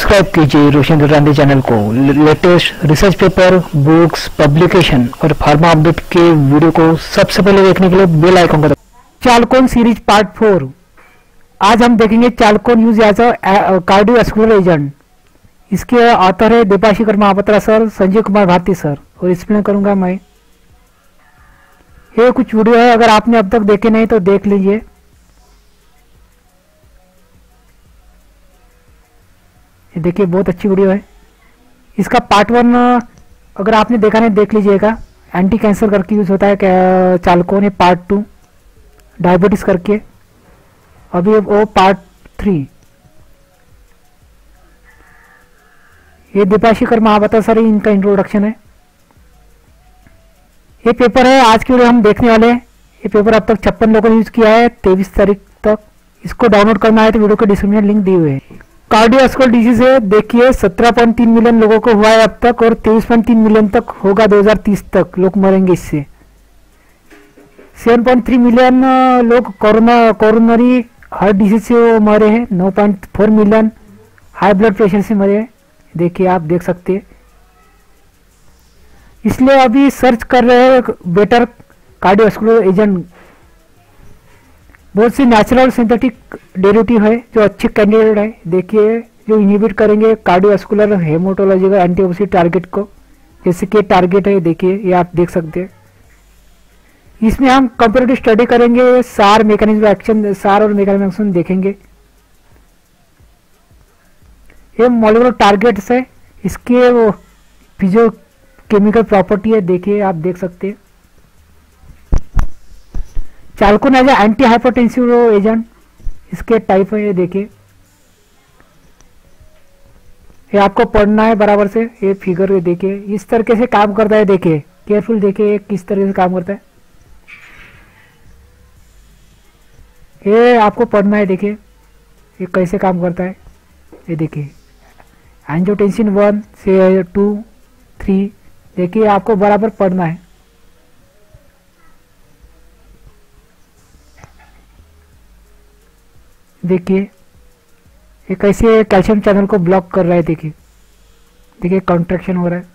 Subscribe कीजिए Roshan Durrani channel को। Latest research paper, books, publication और फार्मा अपडेट के वीडियो को सबसे पहले देखने के लिए बेल आइकन को दबाएं। Chalcone series part 4। आज हम देखेंगे चालकोन use as a cardiovascular agent. इसके ऑथर है देबाशिकर महापात्रा सर, संजय कुमार भारती सर, और एक्सप्लेन करूंगा मैं। ये कुछ वीडियो है, अगर आपने अब तक देखे नहीं तो देख लीजिए। ये देखिए, बहुत अच्छी वीडियो है। इसका पार्ट 1 अगर आपने देखा नहीं देख लीजिएगा। एंटी कैंसर करके यूज होता है चालकोन। है पार्ट 2 डायबिटीज करके। अभी वो पार्ट 3। ये देबाशिकर महापात्रा सर, इनका इंट्रोडक्शन है। ये पेपर है आज की वीडियो हम देखने वाले हैं। ये पेपर अब तक 56 लोगों ने यूज किया है 23 तारीख तक। इसको डाउनलोड करना है तो वीडियो के डिस्क्रिप्शन लिंक दिए हुए हैं। कार्डियोवास्कुलर डिजीज है, देखिए 17.3 मिलियन लोगों को हुआ है अब तक, और 23.3 मिलियन तक होगा 2030 तक लोग मरेंगे इससे। 7.3 मिलियन लोग कोरोनरी हार्ट डिजीज से मरे हैं। 9.4 मिलियन हाई ब्लड प्रेशर से मरे हैं। देखिए, आप देख सकते हैं। इसलिए अभी सर्च कर रहे हैं बेटर कार्डियोवास्कुलर एजेंट। बहुत सी नेचुरल और सिंथेटिक डेरिवेटिव है जो अच्छे कैंडिडेट है। देखिए, जो इनहिबिट करेंगे कार्डियोवास्कुलर हेमाटोलॉजी का एंटीऑक्सीडेंट टारगेट को, जैसे कि टारगेट है। देखिए, ये आप देख सकते हैं। इसमें हम कंपैरेटिव स्टडी करेंगे, सार मैकेनिज्म एक्शन, सार और मैकेनिज्म एक्शन देखेंगे। ये मॉलिक्यूलर टारगेट्स है, इसके वो फिजियोकेमिकल प्रॉपर्टी है। देखिए, आप देख सकते हैं। Chalcone as anti hypertensive agent, इसके टाइप है। ये देखिए, ये आपको पढ़ना है बराबर से। ये फिगर ये देखिए, इस तरीके से काम करता है। देखिए, केयरफुल देखिए किस तरह से काम करता है। ये आपको पढ़ना है। देखिए, ये कैसे काम करता है। ये देखिए, एंजियोटेंसिन 1 से 2, 3, देखिए आपको बराबर पढ़ना है। देखिए, ये कैसे कैल्शियम चैनल को ब्लॉक कर रहा है। देखिए देखिए, कॉन्ट्रैक्शन हो रहा है।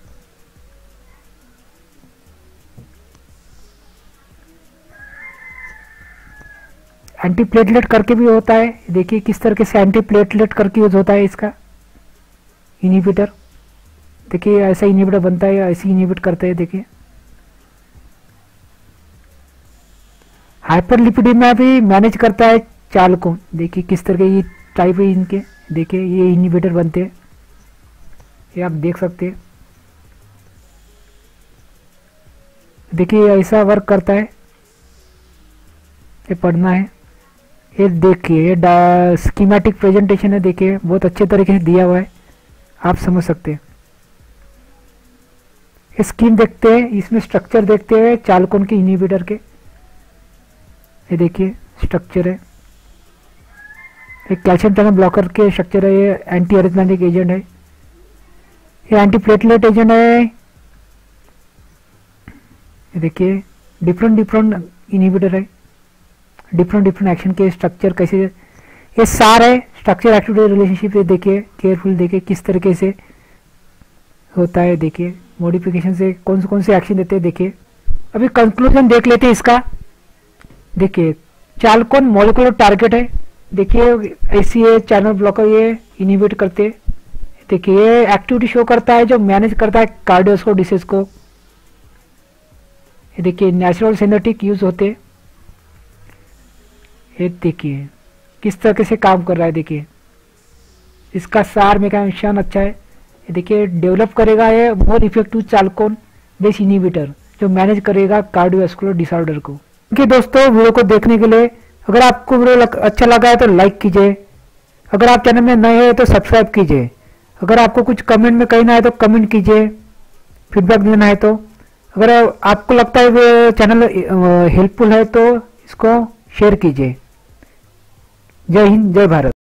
एंटी प्लेटलेट करके भी होता है। देखिए किस तरीके से एंटी प्लेटलेट करके यूज होता है इसका इनहिबिटर। देखिए, ऐसा इनहिबिटर बनता है, ऐसे इनहिबिट करते हैं। देखिए, हाइपरलिपिडीमिया भी मैनेज करता है चालकोन। देखिए किस तरह के ये टाइप है इनके। देखिए, ये इनहिबिटर बनते हैं, ये आप देख सकते हैं। देखिए, ऐसा वर्क करता है। ये पढ़ना है। ये देखिए, ये स्कीमेटिक प्रेजेंटेशन है। देखिए, बहुत अच्छे तरीके से दिया हुआ है, आप समझ सकते हैं। ये स्कीम देखते हैं, इसमें स्ट्रक्चर देखते हैं चालकोन के इनहिबिटर के। ये देखिए, स्ट्रक्चर है। एक कैल्शियम चैनल ब्लॉकर के स्ट्रक्चर है। ये एंटी एरिथमेटिक एजेंट है। ये एंटी प्लेटलेट एजेंट है। ये देखिए, डिफरेंट इनहिबिटर है, डिफरेंट एक्शन के स्ट्रक्चर कैसे। ये सार है, स्ट्रक्चर एक्टिविटी रिलेशनशिप। देखिए, केयरफुल देखिए किस तरीके से होता है। देखिए, मॉडिफिकेशन से कौन से एक्शन देते हैं। देखिए, अभी कंक्लूजन देख लेते हैं इसका। देखिए, चालकोन मॉलिक्यूलर टारगेट है। देखिए, ऐसी ये चैनल ब्लॉकर ये इनहिबिट करते। देखिए, ये एक्टिविटी शो करता है जो मैनेज करता है कार्डियोवास्कुलर डिसीज को। ये देखिए, नेचुरल सिंथेटिक यूज होते। ये देखिए किस तरह से काम कर रहा है। देखिए, इसका सार मैकेनिज्म अच्छा है। ये देखिए, डेवलप करेगा ये more effective chalcone base inhibitor जो मैनेज करेगा कार्डियोवास्कुलर डिसऑर्डर को। देखिए दोस्तों, वीडियो को देखने के लिए, अगर आपको वीडियो अच्छा लगा है तो लाइक कीजिए। अगर आप चैनल में नए हैं तो सब्सक्राइब कीजिए। अगर आपको कुछ कमेंट में कहना है तो कमेंट कीजिए, फीडबैक देना है तो। अगर आपको लगता है वो चैनल हेल्पफुल है तो इसको शेयर कीजिए। जय हिंद, जय भारत।